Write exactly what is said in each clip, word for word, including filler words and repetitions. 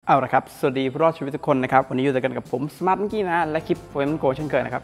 เอาละครับสวัสดีผู้รอดชีวิตทุกคนนะครับวันนี้อยู่กันกับผมสมาร์ทเมื่อกี้นะและคลิปโฟมโกเช่นเคยนะครับ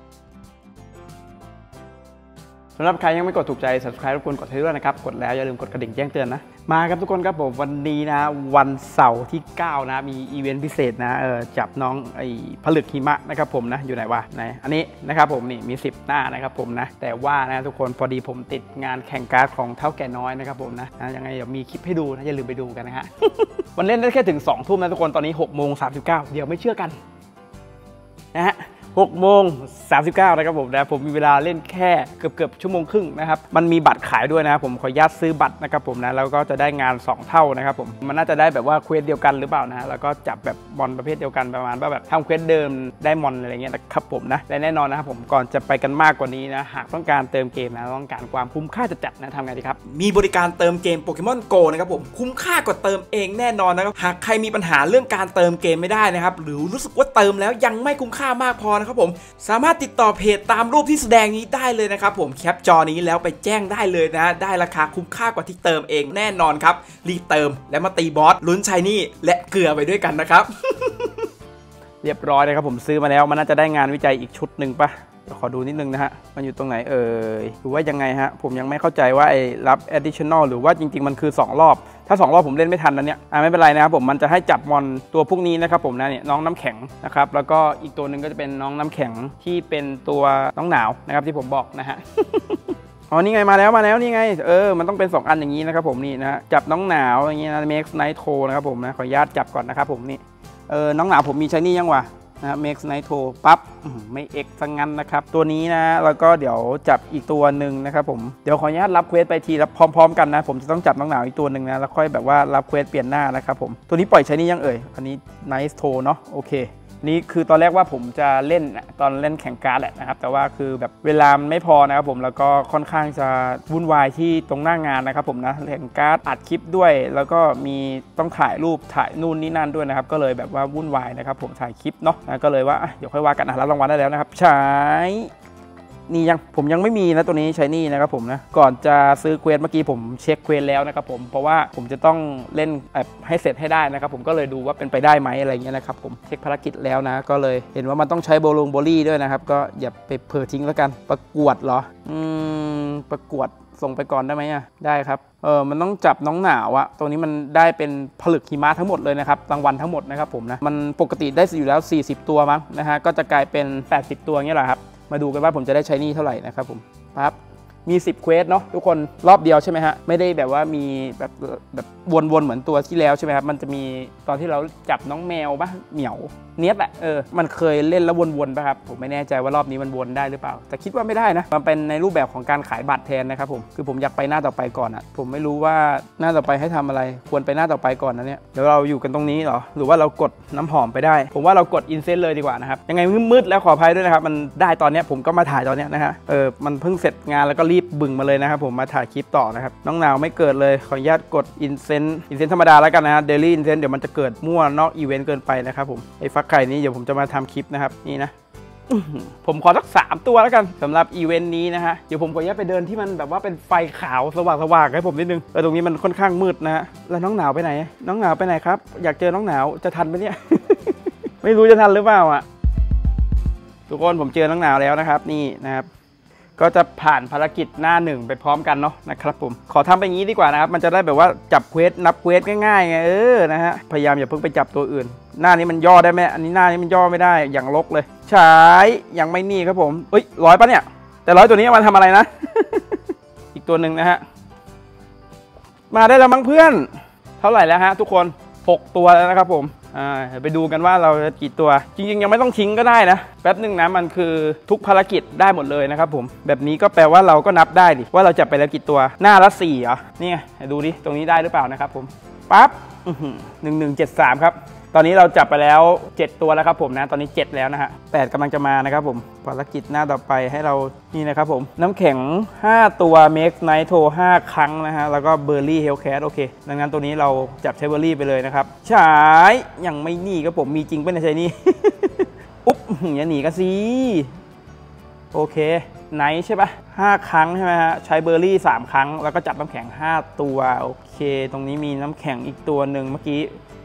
สำหรับใครยังไม่กดถูกใจ ซับสไครบ์ รบกวนกดให้ด้วยนะครับกดแล้วอย่าลืมกดกระดิ่งแจ้งเตือนนะมาครับทุกคนครับผมวันนี้นะวันเสาร์ที่เก้านะมีอีเวนต์พิเศษนะเออจับน้องไอ้ผลึกหิมะนะครับผมนะอยู่ไหนวะไหนอันนี้นะครับผมนี่มีสิบหน้านะครับผมนะแต่ว่านะทุกคนพอดีผมติดงานแข่งการ์ดของเท่าแก่น้อยนะครับผมนะยังไงเดี๋ยวมีคลิปให้ดูนะอย่าลืมไปดูกันนะฮะ วันเล่นได้แค่ถึงสองทุ่มนะทุกคนตอนนี้หกโมงสามสิบเก้าเดี๋ยวไม่เชื่อกันนะฮะหกโมงสามสิบเก้านะครับผมนะผมมีเวลาเล่นแค่เกือบเกือบชั่วโมงครึ่งนะครับมันมีบัตรขายด้วยนะครับผมขออนุญาตซื้อบัตรนะครับผมนะแล้วก็จะได้งานสองเท่านะครับผมมันน่าจะได้แบบว่าเควสเดียวกันหรือเปล่านะแล้วก็จับแบบมอนประเภทเดียวกันประมาณว่าแบบทำเควสเดิมได้มอนอะไรเงี้ยนะครับผมนะและแน่นอนนะครับผมก่อนจะไปกันมากกว่านี้นะหากต้องการเติมเกมนะต้องการความคุ้มค่าจัดๆนะทำไงดีครับมีบริการเติมเกมโปเกมอนโกนะครับผมคุ้มค่ากว่าเติมเองแน่นอนนะครับหากใครมีปัญหาเรื่องการเติมเกมไม่ได้นะครับหรือรู้สึกว่าเติมแล้วยังไม่คุ้มค่ามากพอนะครับผมสามารถติดต่อเพจตามรูปที่แสดงนี้ได้เลยนะครับผมแคปจอนี้แล้วไปแจ้งได้เลยนะได้ราคาคุ้มค่ากว่าที่เติมเองแน่นอนครับรีบเติมและมาตีบอสลุ้นชายนี่และเกลือไปด้วยกันนะครับ เรียบร้อยเลยครับผมซื้อมาแล้วมันน่าจะได้งานวิจัยอีกชุดหนึ่งปะเดี๋ยวขอดูนิดนึงนะฮะมันอยู่ตรงไหนเอ่ยหรือว่ายังไงฮะผมยังไม่เข้าใจว่าไอ้รับ additional หรือว่าจริงๆมันคือสองรอบถ้าสองรอบผมเล่นไม่ทันนะเนี่ยอ่าไม่เป็นไรนะครับผมมันจะให้จับมอนตัวพวกนี้นะครับผมนะเนี่ยน้องน้ำแข็งนะครับแล้วก็อีกตัวหนึ่งก็จะเป็นน้องน้ำแข็งที่เป็นตัวน้องหนาวนะครับที่ผมบอกนะฮะ อ๋อนี่ไงมาแล้วมาแล้วนี่ไงเออมันต้องเป็นสองอันอย่างนี้นะครับผมนี่นะฮะจับน้องหนาวอย่างนี้นะ Max Nitro นะครับผมนะขออนุญาตจับก่อนนะครับผมนี่เออน้องหนาวผมมีใช้นี่ยังวะนะ Max Nitro ปั๊บไม่เอ็กซ์ซังงั้นนะครับตัวนี้นะแล้วก็เดี๋ยวจับอีกตัวหนึ่งนะครับผมเดี๋ยวขออนุญาตรับเควสไปทีรับพร้อมๆกันนะผมจะต้องจับน้องหนาวอีกตัวหนึ่งนะแล้วค่อยแบบว่ารับเควสเปลี่ยนหน้านะครับผมตัวนี้ปล่อยใช้นี่ยังเอ่ยอันนี้ Nitro เนาะโอเคนี่คือตอนแรกว่าผมจะเล่นตอนเล่นแข่งการ์ดแหละนะครับแต่ว่าคือแบบเวลาไม่พอนะครับผมแล้วก็ค่อนข้างจะวุ่นวายที่ตรงหน้างานนะครับผมนะแข่งการ์ดอัดคลิปด้วยแล้วก็มีต้องถ่ายรูปถ่ายนู่นนี่นั่นด้วยนะครับก็เลยแบบว่าวุ่นวายนะครับผมถ่ายคลิปเนาะก็เลยว่าเดี๋ยวค่อยว่ากันนะรับรางวัลได้แล้วนะครับใช้นี่ยังผมยังไม่มีนะตัวนี้ใช้นี่นะครับผมนะก่อนจะซื้อเควสเมื่อกี้ผมเช็คเควสแล้วนะครับผมเพราะว่าผมจะต้องเล่นให้เสร็จให้ได้นะครับผมก็เลยดูว่าเป็นไปได้ไหมอะไรเงี้ยนะครับผมเช็คภารกิจแล้วนะก็เลยเห็นว่ามันต้องใช้โบลงโบลี่ด้วยนะครับก็อย่าไปเผลอทิ้งแล้วกันประกวดเหรออืมประกวดส่งไปก่อนได้ไหมอ่ะได้ครับเออมันต้องจับน้องหนาวอะตัวนี้มันได้เป็นผลึกหิมะทั้งหมดเลยนะครับรางวัลทั้งหมดนะครับผมนะมันปกติได้อยู่แล้วสี่สิบตัวมั้งนะฮะก็จะกลายเป็นแปดสิบตัวเงี้ยแหละครับมาดูกันว่าผมจะได้ใช้นี่เท่าไหร่นะครับผมปั๊บมีสิบเควสเนาะทุกคนรอบเดียวใช่ไหมฮะไม่ได้แบบว่ามีแบบแบบวนๆเหมือนตัวที่แล้วใช่ไหมครับมันจะมีตอนที่เราจับน้องแมวป่ะเหมียวเนี้ยแหละเออมันเคยเล่นแล้ววนๆป่ะครับผมไม่แน่ใจว่ารอบนี้มันวนได้หรือเปล่าแต่คิดว่าไม่ได้นะมันเป็นในรูปแบบของการขายบัตรแทนนะครับผมคือผมอยากไปหน้าต่อไปก่อนอ่ะผมไม่รู้ว่าหน้าต่อไปให้ทำอะไรควรไปหน้าต่อไปก่อนนะเนี่ยเดี๋ยวเราอยู่กันตรงนี้เหรอหรือว่าเรากดน้ำหอมไปได้ผมว่าเรากดอินเซนต์เลยดีกว่านะครับยังไงมืดๆแล้วขออภัยด้วยนะครับมันได้ตอนนี้ผมก็มาถ่ายตอนนี้นะฮะเออมันเพิ่งเสร็จงานแล้วก็รีบบึ่งมาเลยนะครับผมมาถ่ายคลิปต่อนะครับน้องหนาวไม่เกิดเลยขออนุญาตกดอินเซนต์อินเซนต์ธรรมดาแล้วกันนะฮะเดลี่อินเซนต์เดี๋ยวมันจะเกิดมั่วนอกอีเวนต์เกินไปนะครับผมไอ้ฟักไข่นี้เดี๋ยวผมจะมาทำคลิปนะครับนี่นะผมขอสักสามตัวแล้วกันสำหรับอีเวนต์นี้นะฮะเดี๋ยวผมขออนุญาตไปเดินที่มันแบบว่าเป็นไฟขาวสว่างๆให้ผมนิดนึงแต่ตรงนี้มันค่อนข้างมืดนะฮะแล้วน้องหนาวไปไหนน้องหนาวไปไหนครับอยากเจอน้องหนาวจะทันไหมเนี่ย ไม่รู้จะทันหรือเปล่าอ่ะทุกคนผมเจอน้องหนาวแล้วนะครับนี่นะครับก็จะผ่านภารกิจหน้าหนึ่งไปพร้อมกันเนาะนะครับผมขอทำไปงี้ดีกว่านะครับมันจะได้แบบว่าจับเควสนับเควสง่ายๆไงเออนะฮะพยายามอย่าเพิ่งไปจับตัวอื่นหน้านี้มันย่อได้ไหมอันนี้หน้านี้มันย่อไม่ได้อย่างลกเลยใช้ยังไม่นี่ครับผมเอ้ยร้อยปะเนี่ยแต่ร้อยตัวนี้มาทำอะไรนะ อีกตัวหนึ่งนะฮะมาได้แล้วมั้งเพื่อนเท่าไหร่แล้วฮะทุกคนหกตัวแล้วนะครับผมอ่าไปดูกันว่าเราจะกี่ตัวจริงๆยังไม่ต้องทิ้งก็ได้นะแป๊บหนึ่งนะมันคือทุกภารกิจได้หมดเลยนะครับผมแบบนี้ก็แปลว่าเราก็นับได้ดิว่าเราจับไปแล้วกี่ตัวหน้าละสี่เหรอนี่ไงดูดิตรงนี้ได้หรือเปล่านะครับผมปั๊บหนึ่งหนึ่งเจ็ดสามครับตอนนี้เราจับไปแล้วเจ็ดตัวแล้วครับผมนะตอนนี้เจ็ดแล้วนะฮะแปดกำลังจะมานะครับผมภารกิจหน้าต่อไปให้เรานี่นะครับผมน้ำแข็งห้าตัว Max Nitro ห้าครั้งนะฮะแล้วก็เบอร์รี่เฮลแคทโอเคดังนั้นตัวนี้เราจับใช้เบอร์รี่ไปเลยนะครับใช้ยังไม่หนีครับผมมีจริงเป็นใช่นี่ อุ๊บอย่าหนีกันสิโอเคไนท์ใช่ปะห้าครั้งใช่ไหมฮะใช้เบอร์รี่สามครั้งแล้วก็จับน้ำแข็งห้าตัวโอเคตรงนี้มีน้ำแข็งอีกตัวหนึ่งเมื่อกี้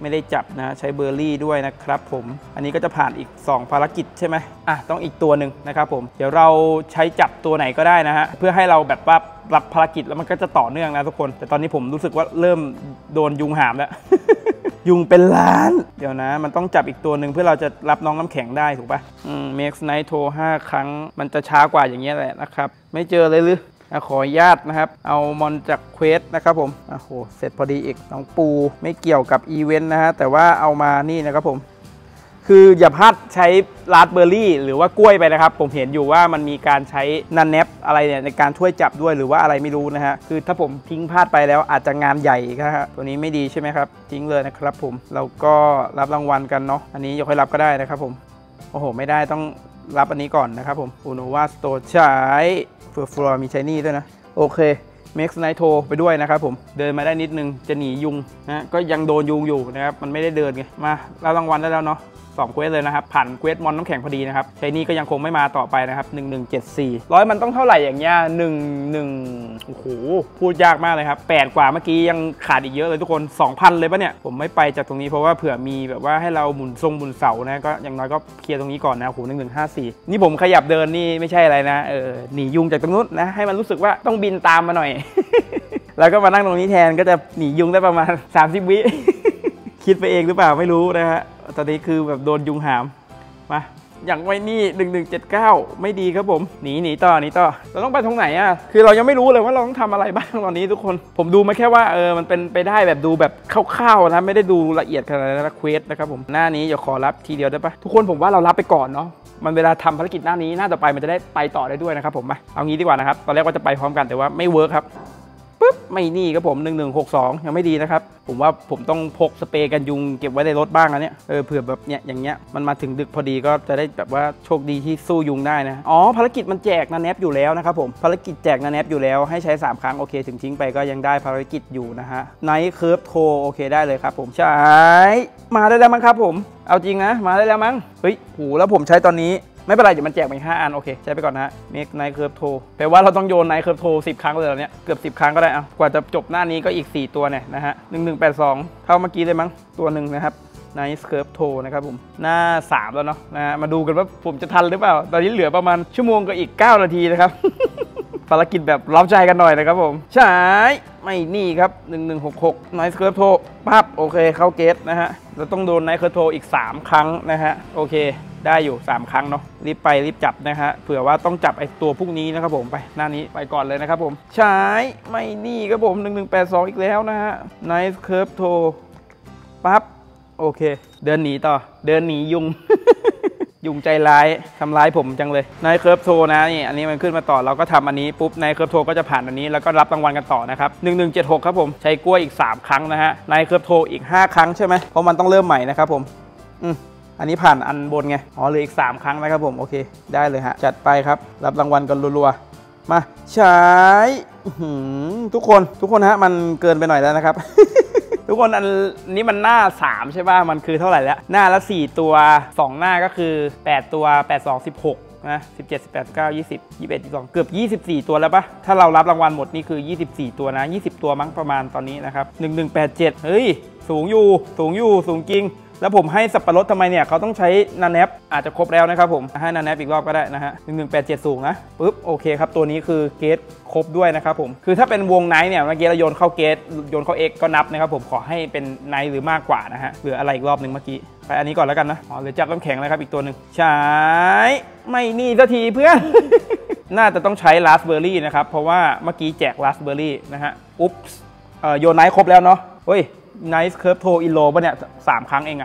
ไม่ได้จับนะใช้เบอร์รี่ด้วยนะครับผมอันนี้ก็จะผ่านอีกสองภารกิจใช่ไหมอ่ะต้องอีกตัวหนึ่งนะครับผมเดี๋ยวเราใช้จับตัวไหนก็ได้นะฮะเพื่อให้เราแบบว่ารับภารกิจแล้วมันก็จะต่อเนื่องนะทุกคนแต่ตอนนี้ผมรู้สึกว่าเริ่มโดนยุงหามแล้ว ยุงเป็นล้านเดี๋ยวนะมันต้องจับอีกตัวหนึ่งเพื่อเราจะรับน้องน้ำแข็งได้ถูกปะอืม Max Knight โทรห้าครั้งมันจะช้ากว่าอย่างเงี้ยแหละนะครับไม่เจอเลยหรือขออนุญาตนะครับเอามอนจากเควสนะครับผมโอ้โหเสร็จพอดีอีกน้องปูไม่เกี่ยวกับอีเวนต์นะฮะแต่ว่าเอามานี่นะครับผมคืออย่าพลาดใช้ราสเบอร์รี่หรือว่ากล้วยไปนะครับผมเห็นอยู่ว่ามันมีการใช้นันแนปอะไรเนี่ยในการช่วยจับด้วยหรือว่าอะไรไม่รู้นะฮะคือถ้าผมทิ้งพลาดไปแล้วอาจจะงานใหญ่ครับตัวนี้ไม่ดีใช่ไหมครับทิ้งเลยนะครับผมเราก็รับรางวัลกันเนาะอันนี้ยกให้รับก็ได้นะครับผมโอ้โหไม่ได้ต้องรับอันนี้ก่อนนะครับผมอูโนวาสโตใช้เฟอร์ฟลอร์มีใช้นี่ด้วยนะโอเค Max Knight โทรไปด้วยนะครับผมเดินมาได้นิดนึงจะหนียุงนะก็ยังโดนยุงอยู่นะครับมันไม่ได้เดินไงมารับรางวัลได้แล้วเนาะสองเควสเลยนะครับผ่านเควสมอนน้ำแข็งพอดีนะครับใช้นี่ก็ยังคงไม่มาต่อไปนะครับหนึ่งหนึ่งเจ็ดสี่ร้อยมันต้องเท่าไหร่อย่างเงี้ยหนึ่งหนึ่งโอ้โหพูดยากมากเลยครับแปดกว่าเมื่อกี้ยังขาดอีกเยอะเลยทุกคน สองพัน เลยปะเนี่ยผมไม่ไปจากตรงนี้เพราะว่าเผื่อมีแบบว่าให้เราหมุนทรงหมุนเสานะก็อย่างน้อยก็เคลียร์ตรงนี้ก่อนนะโอ้โหหนึ่งหนึ่งห้าสี่นี่ผมขยับเดินนี่ไม่ใช่อะไรนะเออหนียุงจากตรงนู้นนะให้มันรู้สึกว่าต้องบินตามมาหน่อย แล้วก็มานั่งตรงนี้แทนก็จะหนียุงได้ประมาณสามสิบวิ คิดไปเองหรือเปล่าไม่รู้นะฮะตอนนี้คือแบบโดนยุงหามมาอย่างไว้นี่หนึ่งหนึ่งเจ็ดเก้าไม่ดีครับผมหนีหนีต่อหนีต่อเราต้องไปตรงไหนอ่ะคือเรายังไม่รู้เลยว่าเราต้องทำอะไรบ้างตอนนี้ทุกคนผมดูมาแค่ว่าเออมันเป็นไปได้แบบดูแบบคร่าวๆนะไม่ได้ดูละเอียดขนาดนั้นนะเควสนะครับผมหน้านี้อย่าขอรับทีเดียวได้ปะทุกคนผมว่าเรารับไปก่อนเนาะมันเวลาทำภารกิจหน้านี้หน้าต่อไปมันจะได้ไปต่อได้ด้วยนะครับผมมาเอางี้ดีกว่านะครับตอนแรกว่าจะไปพร้อมกันแต่ว่าไม่เวิร์คครับปึ๊บไม่นี่ครับผมหนึ่งหนึ่งหกสองยังไม่ดีนะครับผมว่าผมต้องพกสเปรย์กันยุงเก็บไว้ในรถบ้างนะเนี่ยเออเผื่อแบบเนี้ยอย่างเงี้ยมันมาถึงดึกพอดีก็จะได้แบบว่าโชคดีที่สู้ยุงได้นะอ๋อภารกิจมันแจกนาแนปอยู่แล้วนะครับผมภารกิจแจกนาแนปอยู่แล้วให้ใช้สามครั้งโอเคถึงทิ้งไปก็ยังได้ภารกิจอยู่นะฮะไนท์เคิร์ฟโทรโอเคได้เลยครับผมใช้มาได้แล้วมั้งครับผมเอาจริงนะมาได้แล้วมั้งเฮ้ยโหแล้วผมใช้ตอนนี้ไม่เป็นไรเดี๋ยวมันแจกมาอีกห้าอันโอเคใช้ไปก่อนนะฮะ Max Knight เคิร์ฟโทรแปลว่าเราต้องโยน Knight เคิร์ฟโทรสิบครั้งเลยเนี่ยเกือบสิบครั้งก็ได้เอากว่าจะจบหน้านี้ก็อีกสี่ตัวเนี่ยนะฮะหนึ่งหนึ่งแปดสองเท่าเมื่อกี้เลยมั้งตัวหนึ่งนะครับ Knight เคิร์ฟโทรนะครับผมหน้าสามแล้วเนาะนะฮะมาดูกันว่าผมจะทันหรือเปล่าตอนนี้เหลือประมาณชั่วโมงกับอีกเก้านาทีนะครับ ภารกิจแบบเร้าใจกันหน่อยนะครับผมใช่ไม่นี่ครับหนึ่งหนึ่งหกหก Knight เคิร์ฟโทรปั๊บโอเคเข้าเกตนะฮะเราต้องโดน Knight เคิร์ฟโทรอีกสามครั้งนะฮะโอเคได้อยู่สามครั้งเนาะรีบไปรีบจับนะฮะเผื่อว่าต้องจับไอ้ตัวพวกนี้นะครับผมไปหน้านี้ไปก่อนเลยนะครับผมใช้ไม่นี่ครับผมหนึ่งหนึ่งแปดสองอีกแล้วนะฮะ Nice Curve Toe ปั๊บโอเคเดินหนีต่อเดินหนียุง ยุงใจร้ายทำร้ายผมจังเลย Nice Curve Toe นะนี่อันนี้มันขึ้นมาต่อเราก็ทำอันนี้ปุ๊บ Nice Curve Toe ก็จะผ่านอันนี้แล้วก็รับรางวัลกันต่อนะครับหนึ่งหนึ่งเจ็ดหกครับผมใช้กล้วยอีกสามครั้งนะฮะ Nice Curve Toe อีกห้าครั้งใช่ไหมเพราะมันต้องเริ่มใหม่นะครับผมอืมอันนี้ผ่านอันบนไงอ๋อเหลืออีกสามครั้งนะครับผมโอเคได้เลยฮะจัดไปครับรับรางวัลกันรัวๆมาใช้ทุกคนทุกคนฮะมันเกินไปหน่อยแล้วนะครับ ทุกคนอันนี้มันหน้าสามใช่ป่ะมันคือเท่าไหร่แล้วหน้าละสี่ตัวสองหน้าก็คือแปดตัวแปด สอง สิบหกนะสิบเจ็ด สิบแปด สิบเก้า ยี่สิบ ยี่สิบเอ็ด ยี่สิบสองเกือบยี่สิบสี่ตัวแล้วปะถ้าเรารับรางวัลหมดนี่คือยี่สิบสี่ตัวนะยี่สิบตัวมั้งประมาณตอนนี้นะครับหนึ่งหนึ่งแปดเจ็ดเฮ้ยสูงอยู่สูงอยู่สูงจริงแล้วผมให้สับปะรดทำไมเนี่ยเขาต้องใช้นาแนปอาจจะครบแล้วนะครับผมให้นาแนปอีกรอบก็ได้นะฮะหนึ่งหนึ่งแปดเจ็ดสูงนะปุ๊บโอเคครับตัวนี้คือเกตครบด้วยนะครับผมคือถ้าเป็นวงไนท์เนี่ยเมื่อกี้เราโยนเข้าเกตโยนเข้าเอ็กก็นับนะครับผมขอให้เป็นไนท์หรือมากกว่านะฮะเหลืออะไรอีกรอบหนึ่งเมื่อกี้ไปอันนี้ก่อนแล้วกันนะอ๋อเหลือจับน้ำแข็งนะครับอีกตัวหนึ่งใช้ไม่นี่สักทีเพื่อน น่าจะต้องใช้ราสเบอร์รี่นะครับเพราะว่าเมื่อกี้แจกราสเบอร์รี่นะฮะอุ๊บเอ่อโยนไนท์ครบแล้วเนาะเฮ้ย Nice Curve Toe อินโลป่ะเนี่ยสามครั้งเองอะ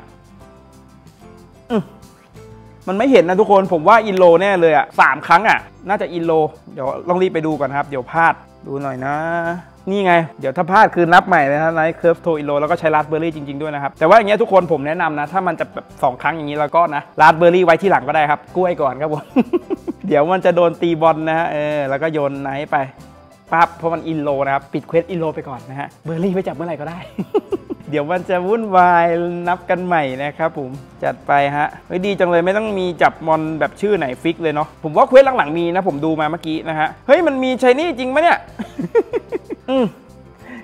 มันไม่เห็นนะทุกคนผมว่าอินโลแน่เลยอ่ะสามครั้งอ่ะน่าจะอินโลเดี๋ยวลองรีบไปดูก่อนครับเดี๋ยวพลาดดูหน่อยนะนี่ไงเดี๋ยวถ้าพลาดคือนับใหม่เลยนะไนท์เคิร์ฟโทอินโลแล้วก็ใช้ราสเบอร์รี่จริงๆด้วยนะครับแต่ว่าอย่างเงี้ยทุกคนผมแนะนำนะถ้ามันจะแบบสองครั้งอย่างนี้แล้วก็นะราสเบอร์รี่ไว้ที่หลังก็ได้ครับกล้วยก่อนครับผม เดี๋ยวมันจะโดนตีบอลนะฮะเออแล้วก็โยนไนท์ไปปั๊บเพราะมันอินโลนะครับปิดเควสอินโลไปก่อนนะฮะเบอร์รี่ไปจับเมื่อไหร่ก็ได้ เดี๋ยวมันจะวุ่นวายนับกันใหม่นะครับผมจัดไปฮะไม่ดีจังเลยไม่ต้องมีจับมอนแบบชื่อไหนฟิกเลยเนาะผมว่าเควสหลังๆมีนะผมดูมาเมื่อกี้นะฮะเฮ้ยมันมีชายนี่จริงไหมเนี่ย อืม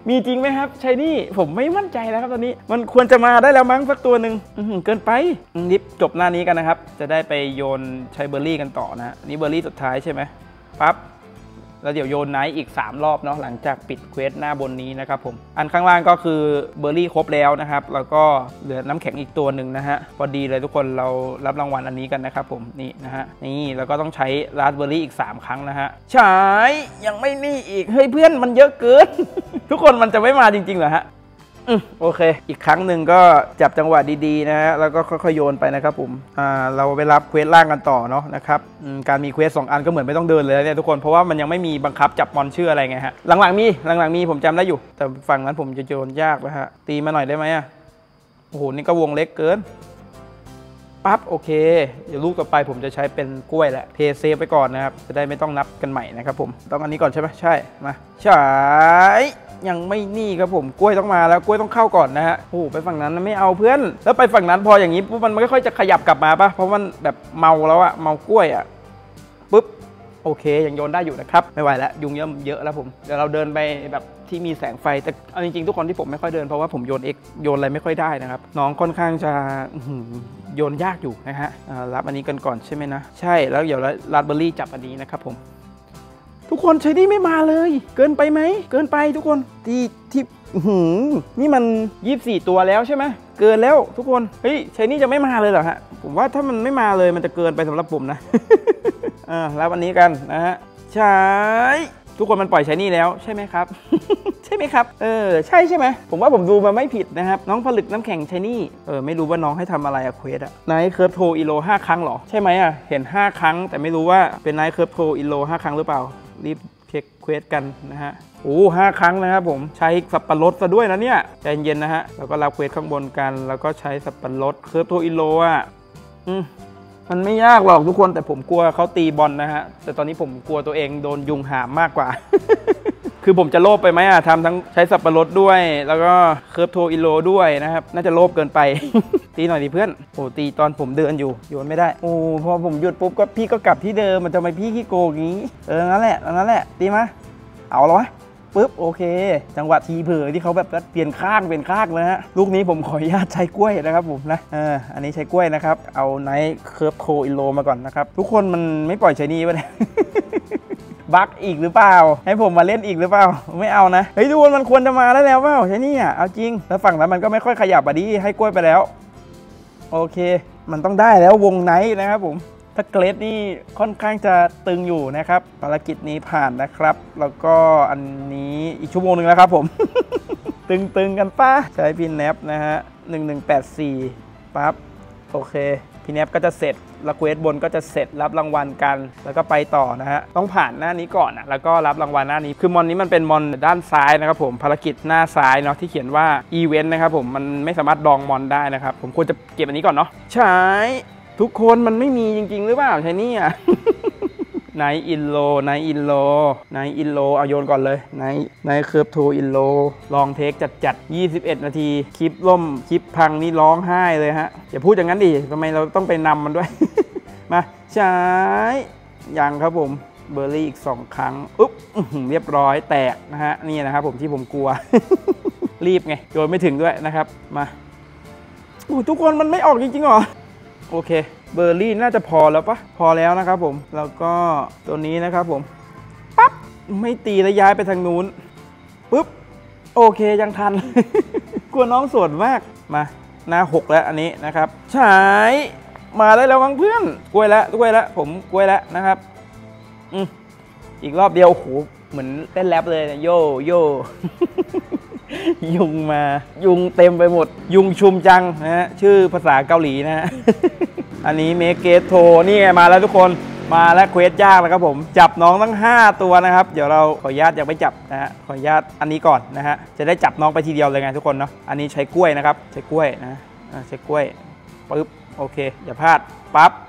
มีจริงไหมครับชายนี่ผมไม่มั่นใจแล้วครับตอนนี้มันควรจะมาได้แล้วมั้งสักตัวหนึ่งเกินไปนิบจบหน้านี้กันนะครับจะได้ไปโยนใช้เบอร์รี่กันต่อนะนี่เบอร์รี่สุดท้ายใช่ไหมปั๊บแล้วเดี๋ยวโยนไนท์อีกสามรอบเนาะหลังจากปิดเควสหน้าบนนี้นะครับผมอันข้างล่างก็คือเบอร์รี่ครบแล้วนะครับแล้วก็เหลือน้ำแข็งอีกตัวหนึ่งนะฮะพอดีเลยทุกคนเรารับรางวัลอันนี้กันนะครับผมนี่นะฮะนี่แล้วก็ต้องใช้ราสเบอร์รี่อีกสามครั้งนะฮะใช่ยังไม่นี่อีกเฮ้ยเพื่อนมันเยอะเกิน ทุกคนมันจะไม่มาจริงๆเหรอฮะอืมโอเคอีกครั้งหนึ่งก็จับจังหวะดีๆนะฮะแล้วก็ค่อยๆโยนไปนะครับผมอ่าเราไปรับเควสล่างกันต่อเนาะนะครับการมีเควสสองอันก็เหมือนไม่ต้องเดินเลยเนี่ยทุกคนเพราะว่ามันยังไม่มีบังคับจับมอนชื่ออะไรไงฮะหลังๆมีหลังๆมีผมจำได้อยู่แต่ฝั่งนั้นผมจะโยนยากนะฮะตีมาหน่อยได้ไหมอ่ะโอ้โหนี่ก็วงเล็กเกินปั๊บโอเคเดี๋ยวลูกต่อไปผมจะใช้เป็นกล้วยแหละเพย์เซฟไปก่อนนะครับจะได้ไม่ต้องนับกันใหม่นะครับผมต้องอันนี้ก่อนใช่ไหมใช่มาใช่ยังไม่นี่ครับผมกล้วยต้องมาแล้วกล้วยต้องเข้าก่อนนะฮะโอ้ไปฝั่งนั้นไม่เอาเพื่อนแล้วไปฝั่งนั้นพออย่างนี้ปุ๊บมันไม่ค่อยจะขยับกลับมาปะเพราะมันแบบเมาแล้วอะเมากล้วยอะปุ๊บโอเคยังโยนได้อยู่นะครับไม่ไหวแล้วยุงเยอะเยอะแล้วผมเดี๋ยวเราเดินไปแบบที่มีแสงไฟแต่เอาจริงๆทุกคนที่ผมไม่ค่อยเดินเพราะว่าผมโยนเอ็กโยนอะไรไม่ค่อยได้นะครับน้องค่อนข้างจะโยนยากอยู่นะฮะรับอันนี้กันก่อนใช่ไหมนะใช่แล้วเดี๋ยวราสเบอร์รี่จับอันนี้นะครับผมทุกคนใช้นี่ไม่มาเลยเกินไปไหมเกินไปทุกคนที่ที่หืมนี่มันยี่สิบสี่ตัวแล้วใช่ไหมเกินแล้วทุกคนเฮ้ยใช้นี่จะไม่มาเลยเหรอฮะผมว่าถ้ามันไม่มาเลยมันจะเกินไปสำหรับผมนะ อ่าแล้ววันนี้กันนะฮะใช่ทุกคนมันปล่อยใช้นี่แล้วใช่ไหมครับ ใช่ไหมครับเออใช่ใช่ไหมผมว่าผมดูมาไม่ผิดนะครับน้องผลึกน้ำแข็งใช้นี่เออไม่รู้ว่าน้องให้ทำอะไรอะเควสอะไนท์เคิร์ฟโทอีโลห้าครั้งหรอใช่ไหมอะเห็นห้าครั้งแต่ไม่รู้ว่าเป็นไนท์เคิร์ฟโทอีโลห้าครั้งหรือเปล่ารีบเช็คเควสกันนะฮะโอ้ห้าครั้งนะครับผมใช้สับปะรดซะด้วยนะเนี่ยใจเย็นนะฮะแล้วก็รับเควสข้างบนกันแล้วก็ใช้สับปะรดเคิร์ฟโทอีโลอ่ะอืมมันไม่ยากหรอกทุกคนแต่ผมกลัวเขาตีบอลนะฮะแต่ตอนนี้ผมกลัวตัวเองโดนยุงหามมากกว่า คือผมจะโลภไปไหมอะทำทั้งใช้สับปะรดด้วยแล้วก็เคิร์ฟโทอีโลด้วยนะครับน่าจะโลภเกินไป ตีหน่อยดิเพื่อนโอ้ตีตอนผมเดินอยู่โยนไม่ได้โอ้พอผมหยุดปุ๊บก็พี่ก็กลับที่เดิมมันจะไม่พี่ขี้โกงงี้เออนั่นแหละนั่นแหละตีมาเอาเหรอปุ๊บโอเคจังหวะทีเผลอที่เขาแบบเปลี่ยนข้างเปลี่ยนข้างเลยฮะลูกนี้ผมขออนุญาตใช้กล้วยนะครับผมนะเอออันนี้ใช้กล้วยนะครับเอาไนท์เคิร์ฟโทอีโลมาก่อนนะครับทุกคนมันไม่ปล่อยใช้นี้ไปเลยบั๊กอีกหรือเปล่าให้ผมมาเล่นอีกหรือเปล่าไม่เอานะเฮ้ยดูมันควรจะมาได้แล้วเปล่าใช่นี่อ่ะเอาจริงแล้วฝั่งนั้นมันก็ไม่ค่อยขยับอ่ะดิให้กล้วยไปแล้วโอเคมันต้องได้แล้ววงไนท์นะครับผมถ้าเกรดนี่ค่อนข้างจะตึงอยู่นะครับภารกิจนี้ผ่านนะครับแล้วก็อันนี้อีกชั่วโมงหนึ่งแล้วครับผม ตึงๆกันป้าใช้พินแนปนะฮะหนึ่งหนึ่งแปดสี่ปั๊บโอเคพินแนปก็จะเสร็จแล้วเควสบนก็จะเสร็จรับรางวัลกันแล้วก็ไปต่อนะฮะต้องผ่านหน้านี้ก่อนนะแล้วก็รับรางวัลหน้านี้คือมอนนี้มันเป็นมอนด้านซ้ายนะครับผมภารกิจหน้าซ้ายเนาะที่เขียนว่าอีเวนต์นะครับผมมันไม่สามารถดองมอนได้นะครับผมควรจะเก็บอันนี้ก่อนเนาะใช่ทุกคนมันไม่มีจริงๆหรือเปล่าใช่นี่อ่ะ ไนท์อินโลไนท์อินโลไนท์อินโลเอาโยนก่อนเลยไนท์ไนท์เคิร์ฟโทอินโลลองเทคจัดจัดยี่สิบเอ็ดนาทีคลิปล่มคลิปพังนี่ร้องไห้เลยฮะอย่าพูดอย่างนั้นดิทำไมเราต้องไปนำมันด้วย มาใช้ยังครับผมเบอร์รี่อีกสองครั้งอุ๊บเรียบร้อยแตกนะฮะนี่นะครับผมที่ผมกลัว รีบไงโยนไม่ถึงด้วยนะครับมาทุกคนมันไม่ออกจริงๆหรอโอเคเบอร์รี่น่าจะพอแล้วปะพอแล้วนะครับผมแล้วก็ตัวนี้นะครับผมปั๊บไม่ตีแล้วย้ายไปทางนู้นปุ๊บโอเคยังทัน กลัวน้องสวนมากมาหน้าหกแล้วอันนี้นะครับใช้มาได้แล้วมั้งเพื่อนกล้วยแล้วกล้วยแล้วผมกล้วยแล้วนะครับอืมอีกรอบเดียวโอ้โหเหมือนเต้นแรปเลยโยโย่ ยุงมายุงเต็มไปหมดยุงชุมจังนะฮะชื่อภาษาเกาหลีนะฮะ อันนี้เมเกโทนี่ไงมาแล้วทุกคนมาแล้วเควสยากนะครับผมจับน้องทั้งห้าตัวนะครับเดี๋ยวเราขออนุญาตยังไม่จับนะฮะขออนุญาตอันนี้ก่อนนะฮะจะได้จับน้องไปทีเดียวเลยไงทุกคนเนาะอันนี้ใช้กล้วยนะครับใช้กล้วยนะใช้กล้วยปึ๊บโอเคอย่าพลาดปั๊บ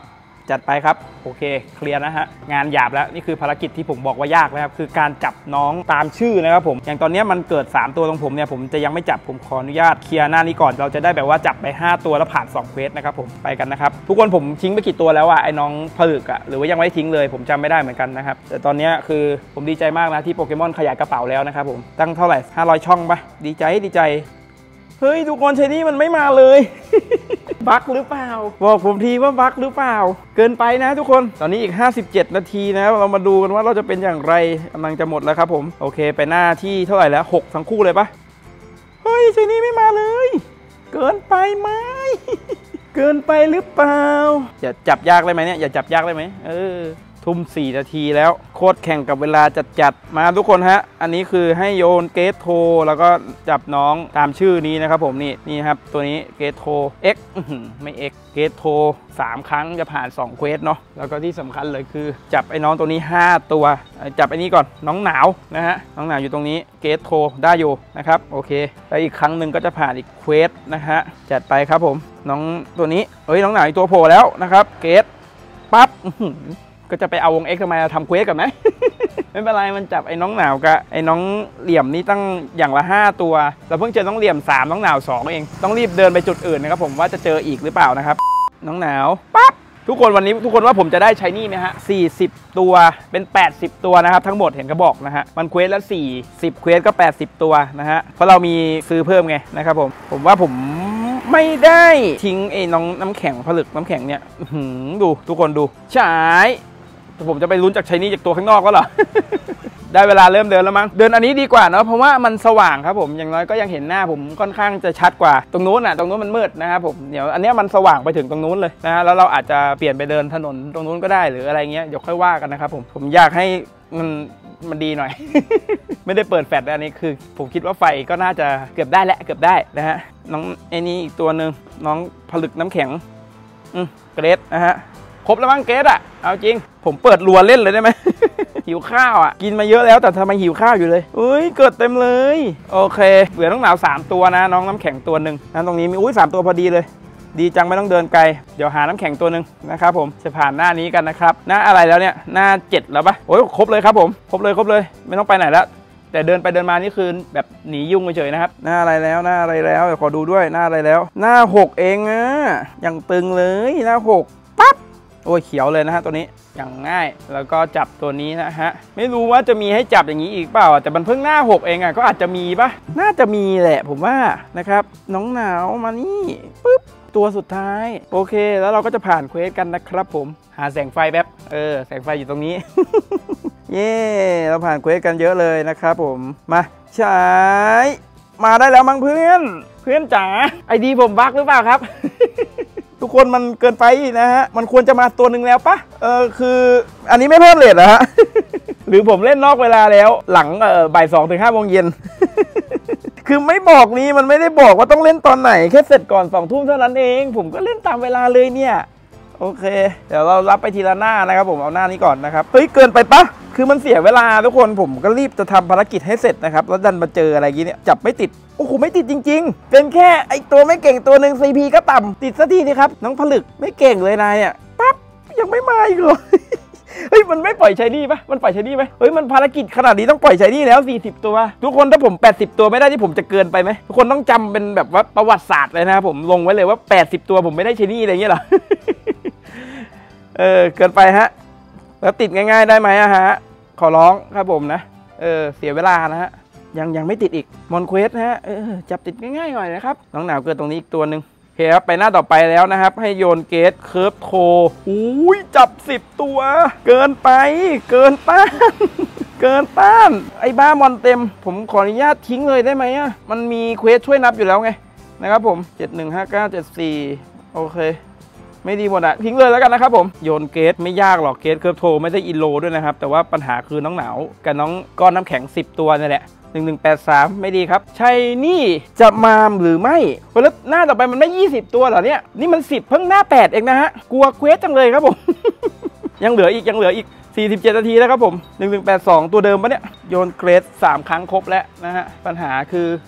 จัดไปครับโอเคเคลียร์นะฮะงานหยาบแล้วนี่คือภารกิจที่ผมบอกว่ายากนะครับคือการจับน้องตามชื่อนะครับผมอย่างตอนนี้มันเกิดสามตัวตรงผมเนี่ยผมจะยังไม่จับผมขออนุญาตเคลียร์หน้านี้ก่อนเราจะได้แบบว่าจับไปห้าตัวแล้วผ่านสองเควสนะครับผมไปกันนะครับทุกคนผมทิ้งไปกี่ตัวแล้วอะไอ้น้องผลึกอะหรือว่ายังไม่ทิ้งเลยผมจำไม่ได้เหมือนกันนะครับแต่ตอนนี้คือผมดีใจมากนะที่โปเกมอนขยายกระเป๋าแล้วนะครับผมตั้งเท่าไหร่ห้าร้อยช่องปะดีใจดีใจเฮ้ยทุกคนใช่นี่มันไม่มาเลยบั๊กหรือเปล่าบอกผมทีว่าบั๊กหรือเปล่าเกินไปนะทุกคนตอนนี้อีกห้าสิบเจ็ดนาทีนะเรามาดูกันว่าเราจะเป็นอย่างไรกำลังจะหมดแล้วครับผมโอเคไปหน้าที่เท่าไหร่แล้วหกทั้งคู่เลยปะเฮ้ยใช่นี่ไม่มาเลยเกินไปไหมเกินไปหรือเปล่าอย่าจับยากเลยไหมเนี่ยอย่าจับยากเลยไหมเออทุ่มสี่นาทีแล้วโคตรแข่งกับเวลาจัดจัดมาทุกคนฮะอันนี้คือให้โยนเกตโทแล้วก็จับน้องตามชื่อนี้นะครับผมนี่นี่ครับตัวนี้เกตโท X ไม่ X เกตโทสามครั้งจะผ่านสองเควสเนาะแล้วก็ที่สำคัญเลยคือจับไอ้น้องตัวนี้ห้าตัวจับไอ้นี้ก่อนน้องหนาวนะฮะน้องหนาวอยู่ตรงนี้เกตโทได้อยู่นะครับโอเคแล้วอีกครั้งหนึ่งก็จะผ่านอีกเควสนะฮะจัดไปครับผมน้องตัวนี้เอ้ยน้องหนาวอีกตัวโผล่แล้วนะครับเกตปั๊บก็จะไปเอาวง X ทำไมทำเควสกันไหม ไม่เป็นไรมันจับไอ้น้องหนาวกับไอ้น้องเหลี่ยมนี่ตั้งอย่างละห้าตัวเราเพิ่งเจอน้องเหลี่ยมสามน้องหนาวสองเองต้องรีบเดินไปจุดอื่นนะครับผมว่าจะเจออีกหรือเปล่านะครับน้องหนาวปั๊บทุกคนวันนี้ทุกคนว่าผมจะได้ใช้นี่ไหมฮะสี่สิบตัวเป็นแปดสิบตัวนะครับทั้งหมดเห็นเขาบอกนะฮะมันเควสละสี่สิบเควสก็แปดสิบตัวนะฮะเพราะเรามีซื้อเพิ่มไงนะครับผมผมว่าผมไม่ได้ทิ้งไอ้น้องน้ำแข็งผลึกน้ำแข็งเนี่ยดูทุกคนดูใช่ผมจะไปลุ้นจากใช้นี่จากตัวข้างนอกก็เหรอ ได้เวลาเริ่มเดินแล้วมั้งเดินอันนี้ดีกว่าเนาะเพราะว่ามันสว่างครับผมอย่างน้อยก็ยังเห็นหน้าผมค่อนข้างจะชัดกว่าตรงนู้นอ่ะตรงนู้นมันมืดนะครับผมเดี๋ยวอันนี้มันสว่างไปถึงตรงนู้นเลยนะฮะแล้วเราอาจจะเปลี่ยนไปเดินถนนตรงนู้นก็ได้หรืออะไรเงี้ยเดี๋ยวค่อยว่ากันนะครับผมผมอยากให้มันมันดีหน่อย ไม่ได้เปิดแฟลชอันนี้คือผมคิดว่าไฟก็น่าจะเกือบได้แหละเกือบได้นะฮะน้องไอ้นี่อีกตัวหนึ่งน้องผลึกน้ำแข็งอืมเกรดนะฮะครบแล้วมั้งเกรดอ่ะเอาจริงผมเปิดรัวเล่นเลยได้ไหม หิวข้าวอ่ะกินมาเยอะแล้วแต่ทำไมหิวข้าวอยู่เลยอุ้ยเกิดเต็มเลยโอเคเหลือน้องหนาวสามตัวนะน้องน้ำแข็งตัวหนึ่งนะตรงนี้มีอุ้ยสามตัวพอดีเลยดีจังไม่ต้องเดินไกลเดี๋ยวหาน้ำแข็งตัวหนึ่งนะครับผมจะผ่านหน้านี้กันนะครับหน้าอะไรแล้วเนี่ยหน้าเจ็ดแล้วปะโอ้ยครบเลยครับผมครบเลยครบเลยไม่ต้องไปไหนแล้วแต่เดินไปเดินมานี่คือแบบหนียุ่งเฉยๆนะครับหน้าอะไรแล้วหน้าอะไรแล้วเดี๋ยวขอดูด้วยหน้าอะไรแล้วหน้าหกเองอ่ะยังตึงเลยหน้าหกปั๊บโอ้ยเขียวเลยนะฮะตัวนี้อย่างง่ายแล้วก็จับตัวนี้นะฮะไม่รู้ว่าจะมีให้จับอย่างนี้อีกเปล่าแต่มันเพิ่งหน้าหกเองอ่ะก็อาจจะมีปะน่าจะมีแหละผมว่านะครับน้องหนาวมานี่ปึ๊บตัวสุดท้ายโอเคแล้วเราก็จะผ่านเควสกันนะครับผมหาแสงไฟแป๊บเออแสงไฟอยู่ตรงนี้ เย่เราผ่านเควสกันเยอะเลยนะครับผมมาใช้มาได้แล้วมั้งเพื่อนเพื่อนจ๋าไอดีผมบั๊กหรือเปล่าครับ ทุกคนมันเกินไปนะฮะมันควรจะมาตัวหนึ่งแล้วปะเออคืออันนี้ไม่เพิ่มเลทเหรอฮะ หรือผมเล่นนอกเวลาแล้วหลังเออบ่ายสองถึงห้าโมงเย็น คือไม่บอกนี้มันไม่ได้บอกว่าต้องเล่นตอนไหนแค่เสร็จก่อนสองทุ่มเท่านั้นเองผมก็เล่นตามเวลาเลยเนี่ยโอเคเดี๋ยวเรารับไปทีละหน้านะครับผมเอาหน้านี้ก่อนนะครับเฮ้ยเกินไปปะคือมันเสียเวลาทุกคนผมก็รีบจะทำภารกิจให้เสร็จนะครับแล้วดันมาเจออะไรอย่างเงี้ยจับไม่ติดโอ้โหไม่ติดจริงๆเป็นแค่ไอตัวไม่เก่งตัวหนึ่ง ซี พี ก็ต่ำติดซะทีนี่ครับน้องผลึกไม่เก่งเลยนายเนี่ยปั๊บยังไม่มาอีกเลยเฮ้ยมันไม่ปล่อยใช้นี่ปะมันปล่อยใช้นี่ไหมเฮ้ยมันภารกิจขนาดนี้ต้องปล่อยใช้นี่แล้วสี่สิบตัวทุกคนถ้าผมแปดสิบตัวไม่ได้ที่ผมจะเกินไปไหมทุกคนต้องจำเป็นแบบว่าประวัติศาสตร์เลยนะครับผมลงไว้เลยว่าแปดสิบตัวผมไม่ได้ใช้นี่อะไรเงี้ยหรอ เออเกินไปฮะแล้วติดง่ายๆได้ไหมอะฮะขอร้องครับผมนะเออเสียเวลานะฮะยังยังไม่ติดอีกมอนเควสนะฮะเออจับติดง่ายๆหน่อยนะครับน้องหนาวเกิดตรงนี้อีกตัวหนึ่งโอเคครับไปหน้าต่อไปแล้วนะครับให้โยนเกตเคิร์ฟโทอุ้ยจับสิบตัวเกินไปเกินต้าน เกินต้านไอ้บ้ามอนเต็มผมขออนุญาตทิ้งเลยได้ไหมอะมันมีเควสช่วยนับอยู่แล้วไงนะครับผมเจ็ดหนึ่งห้าเก้าเจ็ดสี่โอเคไม่ดีหมดอะทิ้งเลยแล้วกันนะครับผมโยนเกตไม่ยากหรอกเกตเคิร์ฟโทไม่ได้อินโลด้วยนะครับแต่ว่าปัญหาคือน้องหนาวกับน้องก้อนน้ำแข็งสิบตัวนี่แหละหนึ่งหนึ่งแปดสามไม่ดีครับใช่นี่จะมาหรือไม่แล้วหน้าต่อไปมันไม่ยี่สิบตัวเหรอเนี่ยนี่มันสิบเพิ่งหน้าแปดเองนะฮะกลัวเควสจังเลยครับผม ยังเหลืออีกยังเหลืออีกสี่สิบเจ็ดนาทีแล้วครับผมหนึ่งหนึ่งแปดสองตัวเดิมปะเนี่ยโยนเกรดสามครั้งครบแล้วนะฮะปัญหาคือ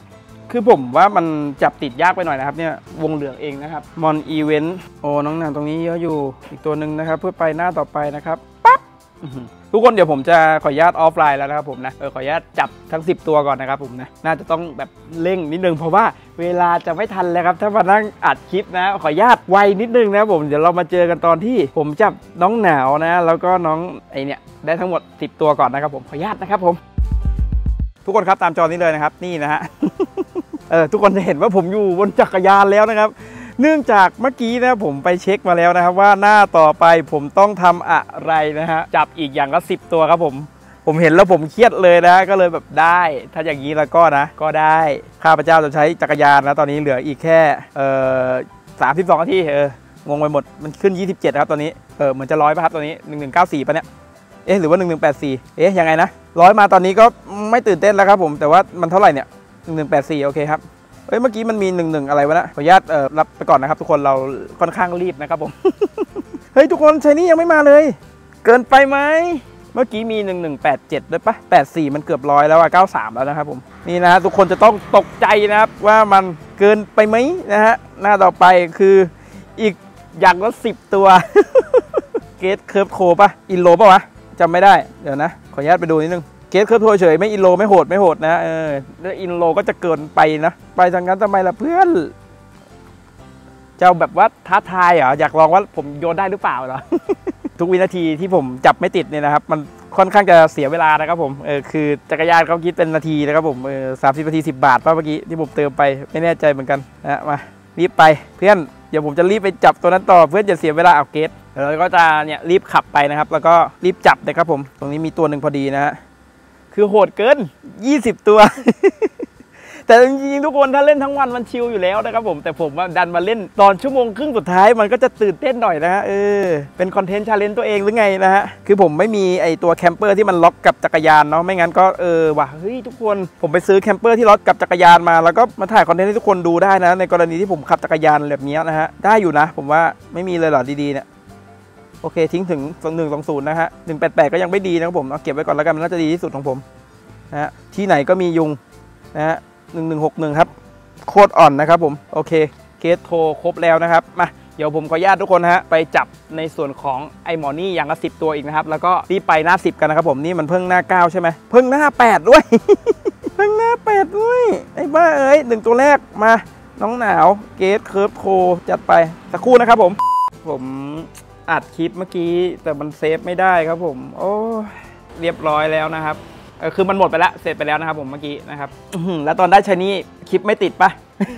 คือผมว่ามันจับติดยากไปหน่อยนะครับเนี่ยวงเหลืองเองนะครับมอนอีเวนต์โอ้น้องหนังตรงนี้เยอะอยู่อีกตัวหนึ่งนะครับเพื่อไปหน้าต่อไปนะครับปั๊บทุกคนเดี๋ยวผมจะขออนุญาตออฟไลน์แล้วนะครับผมนะเออขออนุญาตจับทั้งสิบตัวก่อนนะครับผมนะน่าจะต้องแบบเร่งนิดนึงเพราะว่าเวลาจะไม่ทันแล้วครับถ้ามานั่งอัดคลิปนะขออนุญาตไวนิดนึงนะผมเดี๋ยวเรามาเจอกันตอนที่ผมจับน้องหนาวนะแล้วก็น้องไอเนี่ยได้ทั้งหมดสิบตัวก่อนนะครับผมขออนุญาตนะครับผมทุกคนครับตามจอนี้เลยนะครับนี่นะฮะ เออทุกคนจะเห็นว่าผมอยู่บนจักรยานแล้วนะครับเนื่องจากเมื่อกี้นะผมไปเช็คมาแล้วนะครับว่าหน้าต่อไปผมต้องทำอะไรนะฮะจับอีกอย่างละสิบตัวครับผมผมเห็นแล้วผมเครียดเลยนะก็เลยแบบได้ถ้าอย่างนี้แล้วก็นะก็ได้ข้าพเจ้าจะใช้จักรยานนะตอนนี้เหลืออีกแค่เอ่อสามสิบสองนาทีเอองงไปหมดมันขึ้นยี่สิบเจ็ดครับตอนนี้เออเหมือนจะร้อยป่ะครับตอนนี้หนึ่งหนึ่งเก้าสี่ป่ะเนี่ยเอ๊ะหรือว่าหนึ่งหนึ่งแปดสี่เอ๊ะยังไงนะร้อยมาตอนนี้ก็ไม่ตื่นเต้นแล้วครับผมแต่ว่ามันเท่าไหร่เนี่ยหนึ่งหนึ่งแปดสี่โอเคครับเอ้ยเมื่อกี้มันมีหนึ่งหนึ่งอะไรวะนะขออนุญาตเอ่อรับไปก่อนนะครับทุกคนเราค่อนข้างรีบนะครับผม เฮ้ยทุกคนชัยนี่ยังไม่มาเลยเกินไปไหมเมื่อกี้มีหนึ่งหนึ่งแปดเจ็ดด้วยปะแปดสี่มันเกือบร้อยแล้วอะเก้าสามแล้วนะครับผมนี่นะฮะทุกคนจะต้องตกใจนะครับว่ามันเกินไปไหมนะฮะหน้าต่อไปคืออีกอย่างละสิบตัว เกตเคิร์ฟโคปะอินโลปะวะจำไม่ได้เดี๋ยวนะขออนุญาตไปดูนิดนึงเกตเคิร์ฟโคเฉยไม่อินโลไม่โหดไม่โหดนะเออแล้วอินโลก็จะเกินไปนะไปทางนั้นทำไมล่ะเพื่อนเจ้าแบบว่าท้าทายเหรออยากลองว่าผมโยนได้หรือเปล่าเหรอ ทุกวินาทีที่ผมจับไม่ติดเนี่ยนะครับมันค่อนข้างจะเสียเวลานะครับผมเออคือจักรยานเขาคิดเป็นนาทีนะครับผมเออสามสิบนาทีสิบบาทป่ะเมื่อกี้ที่ผมเติมไปไม่แน่ใจเหมือนกันนะมารีบไปเพื่อนเดี๋ยวผมจะรีบไปจับตัวนั้นต่อเพื่อนอย่าเสียเวลาเอาเกตเราก็จะเนี่ยรีบขับไปนะครับแล้วก็รีบจับนะครับผมตรงนี้มีตัวหนึ่งพอดีนะฮะคือโหดเกินยี่สิบตัว แต่จริงๆทุกคนถ้าเล่นทั้งวันมันชิลอยู่แล้วนะครับผมแต่ผมดันมาเล่นตอนชั่วโมงครึ่งสุดท้ายมันก็จะตื่นเต้นหน่อยนะฮะเออเป็นคอนเทนต์ชาเลนจ์ตัวเองหรือไงนะฮะคือผมไม่มีไอตัวแคมเปอร์ที่มันล็อกกับจักรยานเนาะไม่งั้นก็เออว่ะเฮ้ยทุกคนผมไปซื้อแคมเปอร์ที่ล็อกกับจักรยานมาแล้วก็มาถ่ายคอนเทนต์ให้ทุกคนดูได้นะในกรณีที่ผมขับจักรยานแบบนี้นะฮะได้อยู่นะผมว่าไม่มีเลยหรอดีๆเนี่ยโอเคทิ้งถึงหนึ่งสองศูนย์นะฮะหนึ่งแปดแปดก็ยังไม่ดีนะครับผมเอาเก็บไว้ก่อนแล้วกันมันน่าจะดีที่สุดของผมนะฮะที่ไหนก็มียุงนะฮะหนึ่งหนึ่งหกหนึ่งครับโคตรอ่อนนะครับผมโอเคเกตโทรครบแล้วนะครับมาเดี๋ยวผมขออนุญาตทุกคนนะฮะไปจับในส่วนของไอหมอนี่อย่างละสิบตัวอีกนะครับแล้วก็รีบไปหน้าสิบกันนะครับผมนี่มันเพิ่งหน้าเก้าใช่ไหมเพิ่งหน้าแปดด้วย เพิ่งหน้าแปดด้วยไอ้บ้าเอ้ยหนึ่งตัวแรกมาน้องหนาวเกตเคิร์ฟโคจัดไปสักครู่นะครับผมผมอัดคลิปเมื่อกี้แต่มันเซฟไม่ได้ครับผมโอ้เรียบร้อยแล้วนะครับคือมันหมดไปแล้วเสร็จไปแล้วนะครับผมเมื่อกี้นะครับแล้วตอนได้ชายนี่คลิปไม่ติดปะ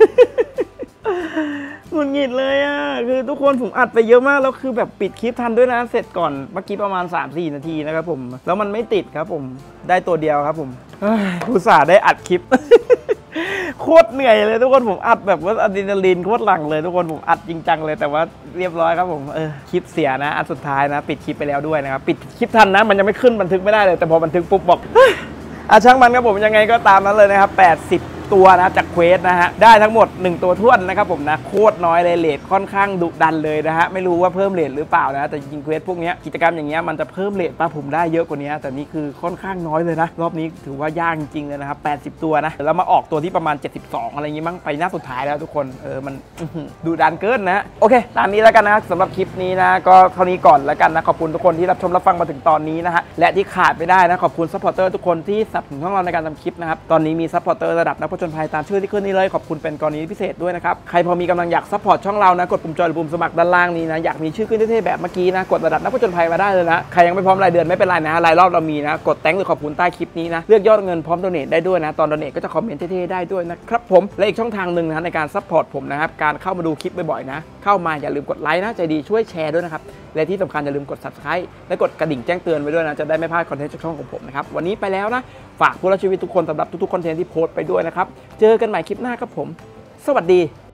หงุดหงิดเลยอ่ะคือทุกคนผมอัดไปเยอะมากแล้วคือแบบปิดคลิปทันด้วยนะเสร็จก่อนเมื่อกี้ประมาณ สามถึงสี่ นาทีนะครับผมแล้วมันไม่ติดครับผมได้ตัวเดียวครับผมอุตส่าห์ได้อัดคลิป โคตรเหนื่อยเลยทุกคนผมอัดแบบว่าอะดรีนาลีนโคตรหลั่งเลยทุกคนผมอัดจริงจังเลยแต่ว่าเรียบร้อยครับผมเออคลิปเสียนะอันสุดท้ายนะปิดคลิปไปแล้วด้วยนะครับปิดคลิปทันนะมันยังไม่ขึ้นบันทึกไม่ได้เลยแต่พอบันทึกปุ๊บบอกอ่ะช่างมันครับผมยังไงก็ตามนั้นเลยนะครับแปดสิบตัวนะจากเควสนะฮะได้ทั้งหมดหนึ่งตัวท้วนนะครับผมนะโคตรน้อยเลยเรทค่อนข้างดุดันเลยนะฮะไม่รู้ว่าเพิ่มเรทหรือเปล่านะแต่จริงเควสพวกนี้กิจกรรมอย่างเงี้ยมันจะเพิ่มเรทป่ะผมได้เยอะกว่านี้แต่นี่คือค่อนข้างน้อยเลยนะรอบนี้ถือว่ายากจริงๆเลยนะครับแปดสิบตัวนะแล้วมาออกตัวที่ประมาณเจ็ดสิบสองอะไรอย่างงี้มั้งไปหน้าสุดท้ายแล้วทุกคนเออมันดุดันเกินนะโอเคตามนี้แล้วกันนะสำหรับคลิปนี้นะก็เท่านี้ก่อนแล้วกันนะขอบคุณทุกคนที่รับชมรับฟังมาถึงตอนนี้นะฮะและที่ขาดไม่ได้นะขอบคุณซัพพอร์เตอร์ทุกคนที่สนับสนุนช่องเราในการทำคลิปนะครับตอนนี้มีซัพพอร์เตอร์ระดับนักผจญภัยตามชื่อที่นี่เลยขอบคุณเป็นกรณีพิเศษด้วยนะครับใครพอมีกำลังอยากซัพพอร์ตช่องเรานะกดปุ่มจอยหรือปุ่มสมัครด้านล่างนี้นะอยากมีชื่อขึ้นเท่ๆแบบเมื่อกี้นะกดระดับนักผจญภัยมาได้เลยนะใครยังไม่พร้อมรายเดือนไม่เป็นไรนะรายรอบเรามีนะกดแตงหรือขอบคุณใต้คลิปนี้นะเลือกยอดเงินพร้อมโดเนทได้ด้วยนะตอนโดเนทก็จะคอมเมนต์เท่ๆได้ด้วยนะครับผมและอีกช่องทางหนึ่งนะในการซัพพอร์ตผมนะครับการเข้ามาดูคลิปบ่อยๆนะเข้ามาอย่าลืมกดไลค์นะใจดีช่วยแชร์ด้วยนะครับและที่สำคัญอย่าลืมกด ซับสไครบ์ และกดกระดิ่งแจ้งเตือนไว้ด้วยนะจะได้ไม่พลาดคอนเทนต์จากช่องของผมนะครับวันนี้ไปแล้วนะฝากผู้รับชีวิตทุกคนสำหรับทุกๆคอนเทนต์ที่โพสต์ไปด้วยนะครับเจอกันใหม่คลิปหน้าครับผมสวัสดี